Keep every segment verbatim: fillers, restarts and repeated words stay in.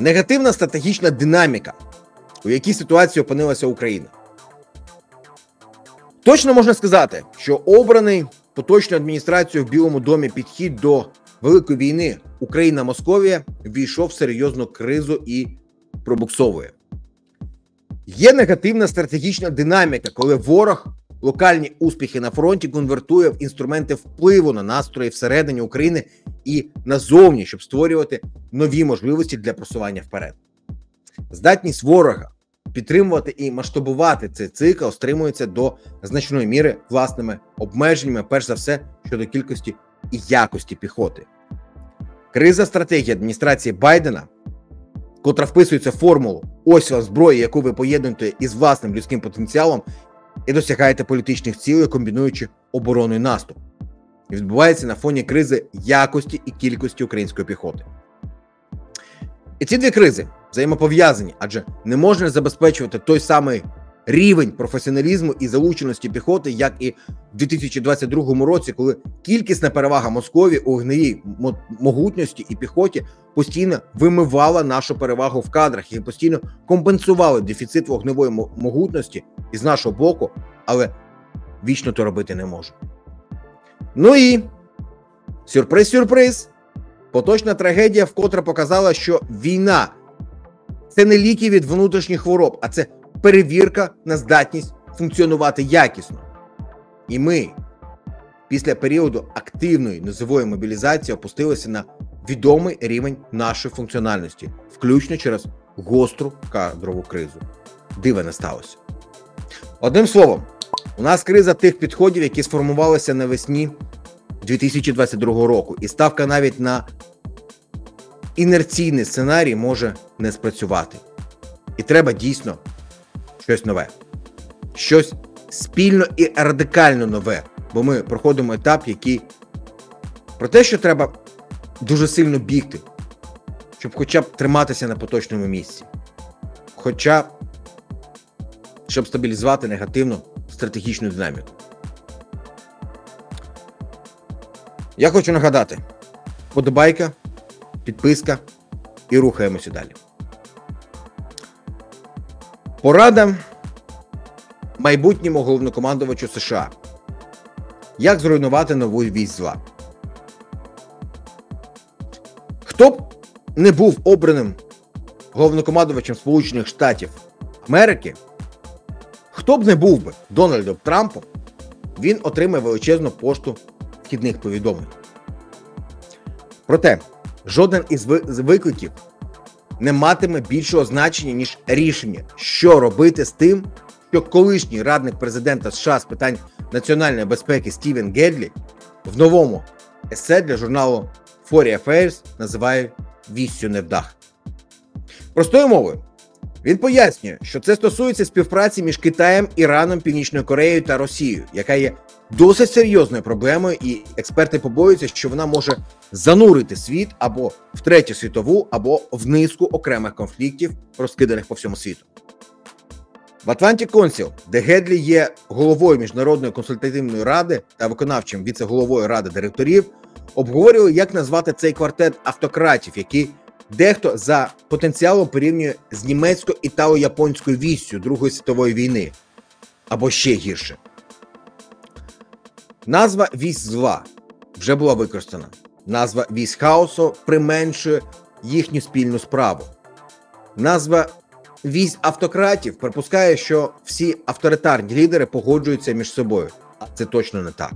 Негативна стратегічна динаміка, у якій ситуації опинилася Україна. Точно можна сказати, що обраний поточною адміністрацією в Білому домі підхід до великої війни Україна-Московія ввійшов в серйозну кризу і пробуксовує. Є негативна стратегічна динаміка, коли ворог локальні успіхи на фронті конвертує в інструменти впливу на настрої всередині України і назовні, щоб створювати нові можливості для просування вперед. Здатність ворога підтримувати і масштабувати цей цикл стримується до значної міри власними обмеженнями, перш за все, щодо кількості і якості піхоти. Криза стратегії адміністрації Байдена, котра вписується в формулу «ось вам зброя, яку ви поєднуєте із власним людським потенціалом і досягаєте політичних цілей, комбінуючи оборону і наступ», і відбувається на фоні кризи якості і кількості української піхоти. І ці дві кризи взаємопов'язані, адже не можна забезпечувати той самий рівень професіоналізму і залученості піхоти, як і в дві тисячі двадцять другому році, коли кількісна перевага Московії у вогневій могутності і піхоті постійно вимивала нашу перевагу в кадрах і постійно компенсували дефіцит вогневої могутності із нашого боку, але вічно то робити не може. Ну і сюрприз-сюрприз, поточна трагедія вкотре показала, що війна – це не ліки від внутрішніх хвороб, а це перевірка на здатність функціонувати якісно. І ми після періоду активної низової мобілізації опустилися на відомий рівень нашої функціональності, включно через гостру кадрову кризу. Дива не сталося. Одним словом, у нас криза тих підходів, які сформувалися навесні дві тисячі двадцять другого року, і ставка навіть на інерційний сценарій може не спрацювати. І треба дійсно щось нове. Щось спільно і радикально нове. Бо ми проходимо етап, який про те, що треба дуже сильно бігти, щоб хоча б триматися на поточному місці. Хоча б, щоб стабілізувати негативну стратегічну динаміку. Я хочу нагадати: подобайка, підписка і рухаємося далі. Порада майбутньому головнокомандувачу США. Як зруйнувати нову вісь зла? Хто б не був обраним головнокомандувачем Сполучених Штатів Америки, хто б не був би Дональдом Трампом, він отримає величезну пошту вхідних повідомлень. Проте, жоден із викликів не матиме більшого значення, ніж рішення, що робити з тим, що колишній радник президента США з питань національної безпеки Стівен Гедлі в новому есе для журналу Foreign Affairs називає «віссю невдах». Простою мовою, він пояснює, що це стосується співпраці між Китаєм, Іраном, Північною Кореєю та Росією, яка є досить серйозною проблемою, і експерти побоюються, що вона може занурити світ або в Третю світову, або в низку окремих конфліктів, розкиданих по всьому світу. В Atlantic Council, де Гедлі є головою Міжнародної консультативної ради та виконавчим віце-головою ради директорів, обговорювали, як назвати цей квартет автократів, який дехто за потенціалом порівнює з німецько-італо-японською віссю Другої світової війни, або ще гірше. Назва «вісь зла» вже була використана. Назва «вісь хаосу» применшує їхню спільну справу. Назва «вісь автократів» припускає, що всі авторитарні лідери погоджуються між собою. А це точно не так.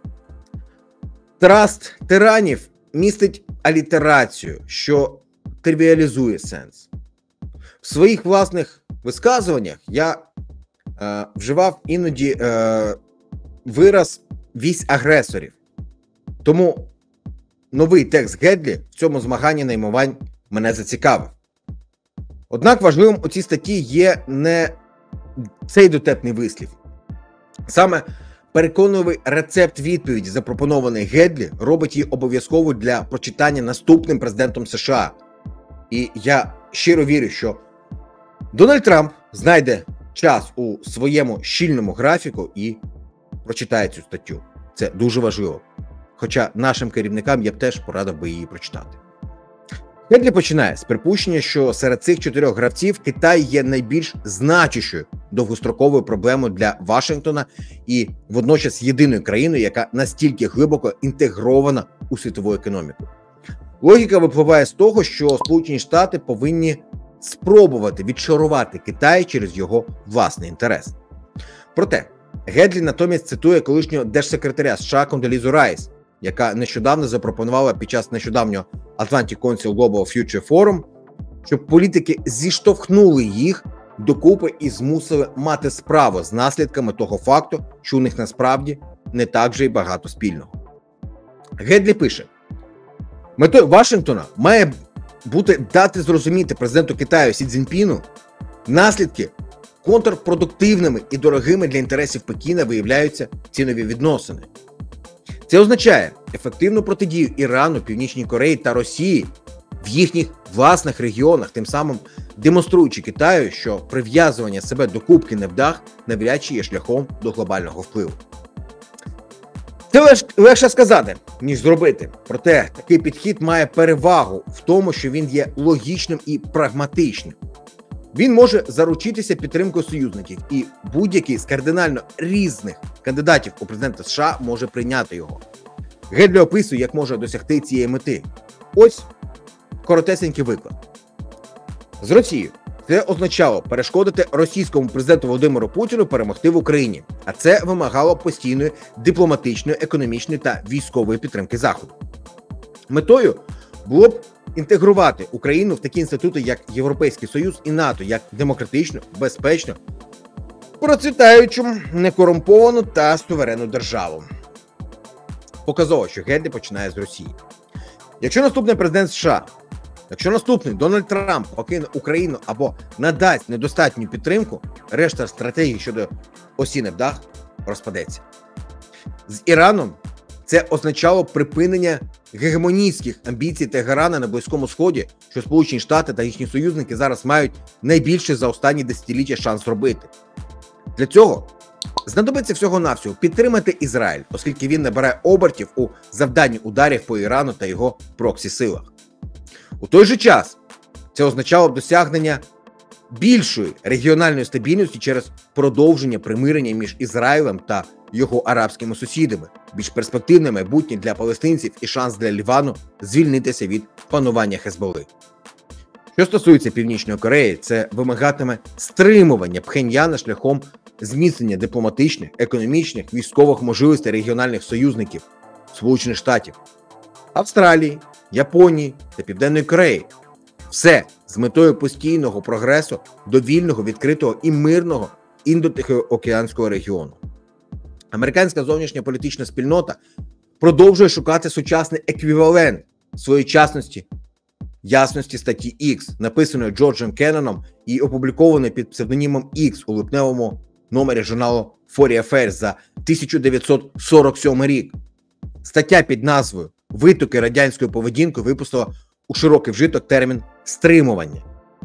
Траст тиранів містить алітерацію, що тривіалізує сенс. В своїх власних висказуваннях я е, вживав іноді е, вираз «вісь агресорів». Тому новий текст Гедлі в цьому змаганні наймувань мене зацікавив. Однак важливим у цій статті є не цей дотепний вислів. Саме переконливий рецепт відповіді, запропонований Гедлі, робить її обов'язковою для прочитання наступним президентом США. І я щиро вірю, що Дональд Трамп знайде час у своєму щільному графіку і прочитає цю статтю. Це дуже важливо. Хоча нашим керівникам я б теж порадив би її прочитати. Гедлі починає з припущення, що серед цих чотирьох гравців Китай є найбільш значущою довгостроковою проблемою для Вашингтона і водночас єдиною країною, яка настільки глибоко інтегрована у світову економіку. Логіка випливає з того, що Сполучені Штати повинні спробувати відшарувати Китай через його власний інтерес. Проте Гедлі натомість цитує колишнього держсекретаря США Кондолізу Райс, яка нещодавно запропонувала під час нещодавнього Atlantic Council Global Future Forum, щоб політики зіштовхнули їх докупи і змусили мати справу з наслідками того факту, що у них насправді не так же й багато спільного. Гедлі пише: метою Вашингтона має бути дати зрозуміти президенту Китаю Сі Цзіньпіну, наслідки контрпродуктивними і дорогими для інтересів Пекіна виявляються цінові відносини. Це означає ефективну протидію Ірану, Північній Кореї та Росії в їхніх власних регіонах, тим самим демонструючи Китаю, що прив'язування себе до кубки невдах навряд чи є шляхом до глобального впливу. Це леж, легше сказати, ніж зробити. Проте такий підхід має перевагу в тому, що він є логічним і прагматичним. Він може заручитися підтримкою союзників, і будь-який з кардинально різних кандидатів у президента США може прийняти його. Гедлі описує, як може досягти цієї мети. Ось коротесенький виклад. З Росією це означало перешкодити російському президенту Володимиру Путіну перемогти в Україні, а це вимагало постійної дипломатичної, економічної та військової підтримки Заходу. Метою було б інтегрувати Україну в такі інститути, як Європейський Союз і НАТО, як демократичну, безпечну, процвітаючу, некорумповану та суверенну державу. Показово, що Гедлі починає з Росії. Якщо наступний президент США, якщо наступний Дональд Трамп покине Україну або надасть недостатню підтримку, решта стратегії щодо осі невдах розпадеться. З Іраном це означало припинення гегемонійських амбіцій Тегерана на Близькому Сході, що Сполучені Штати та їхні союзники зараз мають найбільший за останні десятиліття шанс зробити. Для цього знадобиться всього-навсього підтримати Ізраїль, оскільки він набирає обертів у завданні ударів по Ірану та його проксі-силах. У той же час це означало б досягнення більшої регіональної стабільності через продовження примирення між Ізраїлем та його арабськими сусідами, більш перспективне майбутнє для палестинців і шанс для Лівану звільнитися від панування Хезболи. Що стосується Північної Кореї, це вимагатиме стримування Пхеньяна шляхом зміцнення дипломатичних, економічних, військових можливостей регіональних союзників Сполучених Штатів, Австралії, Японії та Південної Кореї. Все з метою постійного прогресу до вільного, відкритого і мирного індотихоокеанського регіону. Американська зовнішня політична спільнота продовжує шукати сучасний еквівалент своєчасності, ясності статті X, написаної Джорджем Кенноном і опублікованої під псевдонімом X у липневому номері журналу Foreign Affairs за тисяча дев'ятсот сорок сьомий рік. Стаття під назвою «Витоки радянської поведінки» випустила у широкий вжиток термін «стримування».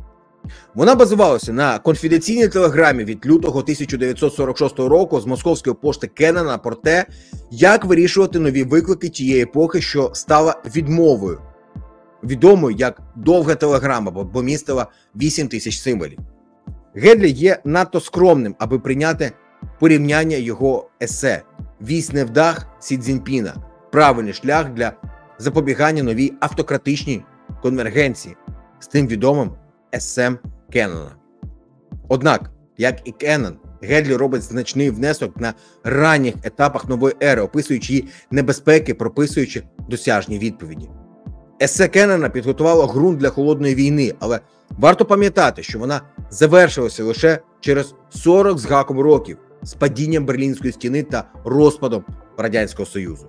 Вона базувалася на конфіденційній телеграмі від лютого тисяча дев'ятсот сорок шостого року з московської пошти Кеннона про те, як вирішувати нові виклики тієї епохи, що стала відмовою, відомою як «довга телеграма», бо містила вісім тисяч символів. Гедлі є надто скромним, аби прийняти порівняння його есе «Вісь невдах Сі Цзіньпіна. Правильний шлях для запобігання новій автократичній конвергенції» з тим відомим есем Кеннона. Однак, як і Кеннон, Гедлі робить значний внесок на ранніх етапах нової ери, описуючи її небезпеки, прописуючи досяжні відповіді. Есе Кеннона підготувало ґрунт для холодної війни, але варто пам'ятати, що вона завершилася лише через сорок з гаком років з падінням Берлінської стіни та розпадом Радянського Союзу.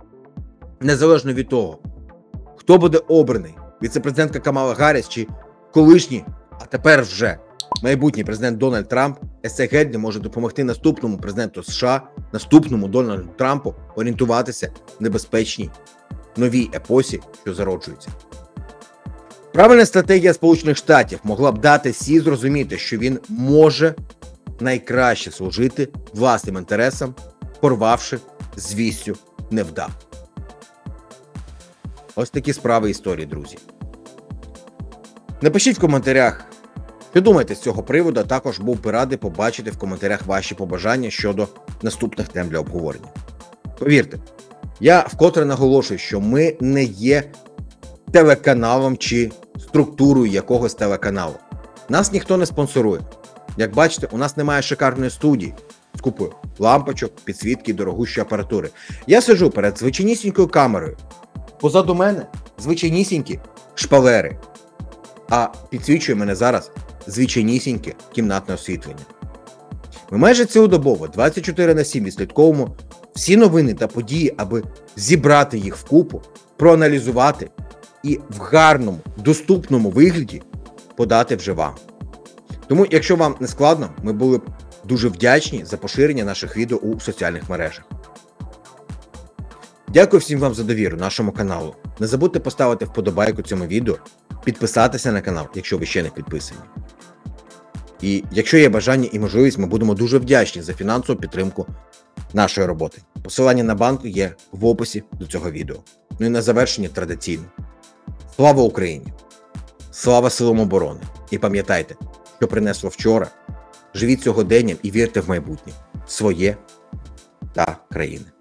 Незалежно від того, хто буде обраний, віце-президентка Камала Гарріс чи колишній, а тепер вже майбутній президент Дональд Трамп, есе Гедлі може допомогти наступному президенту США, наступному Дональду Трампу орієнтуватися в небезпечній новій епосі, що зароджується. Правильна стратегія Сполучених Штатів могла б дати Сі зрозуміти, що він може найкраще служити власним інтересам, порвавши з вістю невдах. Ось такі справи історії, друзі. Напишіть в коментарях, що думаєте з цього приводу, а також був би радий побачити в коментарях ваші побажання щодо наступних тем для обговорення. Повірте, я вкотре наголошую, що ми не є телеканалом чи структурою якогось телеканалу. Нас ніхто не спонсорує. Як бачите, у нас немає шикарної студії з купою лампочок, підсвітки, дорогущої апаратури. Я сиджу перед звичайнісінькою камерою. Позаду мене звичайнісінькі шпалери. А підсвічує мене зараз звичайнісіньке кімнатне освітлення. Ми майже цілодобово, двадцять чотири на сім відслідковуємо всі новини та події, аби зібрати їх вкупу, проаналізувати і в гарному, доступному вигляді подати вже вам. Тому, якщо вам не складно, ми були б дуже вдячні за поширення наших відео у соціальних мережах. Дякую всім вам за довіру нашому каналу. Не забудьте поставити вподобайку цьому відео, підписатися на канал, якщо ви ще не підписані. І якщо є бажання і можливість, ми будемо дуже вдячні за фінансову підтримку нашої роботи. Посилання на банк є в описі до цього відео. Ну і на завершення традиційно. Слава Україні! Слава силам оборони! І пам'ятайте, що принесло вчора. Живіть сьогоденням і вірте в майбутнє, своє та країни.